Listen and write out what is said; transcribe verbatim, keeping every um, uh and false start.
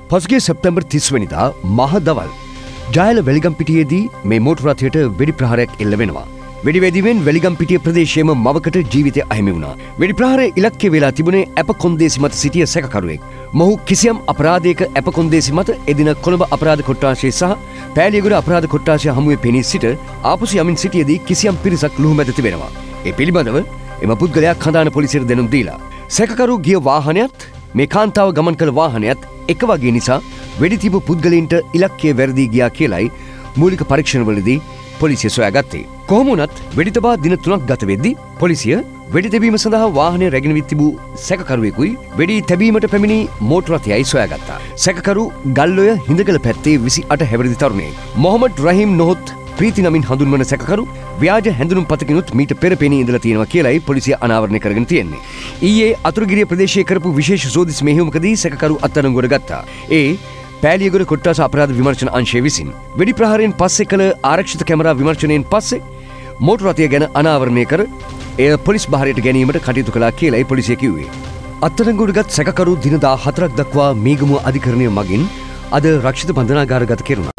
පසුගිය සැප්තැම්බර් තිස් වෙනිදා මහ දවල් ජයල වෙලිගම්පිටියේදී මේ මෝටර් රථයට වෙඩි ප්‍රහාරයක් එල්ල වෙනවා. වෙඩි වැදීමෙන් වෙලිගම්පිටිය ප්‍රදේශයේම මවකට ජීවිතය අහිමි වුණා. වෙඩි ප්‍රහාරය ඉලක්කය වෙලා තිබුණේ ඇප කොන්දේසි මත සිටිය සැකකරුවෙක්. මොහු කිසියම් අපරාධයක ඇප කොන්දේසි මත එදින කොළඹ අපරාධ කොට්ටාශය සහ පෑලියගොඩ අපරාධ කොට්ටාශය හමුවේ පෙනී සිට ආපසු යමින් සිටියේදී කිසියම් පිරිසක් ලුහුමැද තිබෙනවා. ඒ පිළිබඳව එම පුද්ගලයා කඳාන පොලිසියට දැනුම් දීලා සැකකරු ගිය වාහනයත් මේ කාන්තාව ගමන් කළ වාහනයත් එක වගේ නිසා වෙඩි තිබූ පුද්ගලයින්ට ඉලක්කය වැරදී ගියා කියලයි මූලික පරීක්ෂණවලදී පොලිසිය සොයාගත්තේ. කොහොම වුණත් වෙඩි තබා දින තුනක් ගත වෙද්දී පොලිසිය වෙඩි තැබීම සඳහා වාහනය රැගෙන විත් තිබූ සැකකරුවෙකුයි වෙඩි තැබීමට පැමිණි මෝටර් රථයයි සොයාගත්තා. සැකකරු ගල්ඔය හිඳගල පැත්තේ විසි අට හැවිරිදි තරුණයෙක්. මොහොමඩ් රහීම් නොහොත් ප්‍රීති නමින් හඳුන්වන සැකකරු ව්‍යාජ හැඳුනුම් පතකිනුත් මීට පෙර පෙනී ඉඳලා තියෙනවා කියලයි පොලිසිය අනාවරණය කරගෙන තියෙන්නේ. ඊයේ අතුරුගිරිය ප්‍රදේශයේ කරපු විශේෂ සෝදිසි මෙහෙයුමකදී සැකකරු අත්අඩංගුවට ගත්තා. ඒ පෑලියගොඩ කොට්ටාස අපරාධ විමර්ශන අංශය විසින් වෙඩි ප්‍රහාරයෙන් පස්සේ කළ ආරක්ෂිත කැමරා විමර්ශනයෙන් පස්සේ මෝටර් රථය ගැන අනාවරණය කර එය පොලිස් භාරයට ගැනීමට කටයුතු කළා කියලයි පොලිසිය කිව්වේ. අත්අඩංගුවටගත් සැකකරු දින දාහතරක් දක්වා මීගමුව අධිකරණය මගින් අද රක්ෂිත බන්ධනාගාරගත කෙරුණා.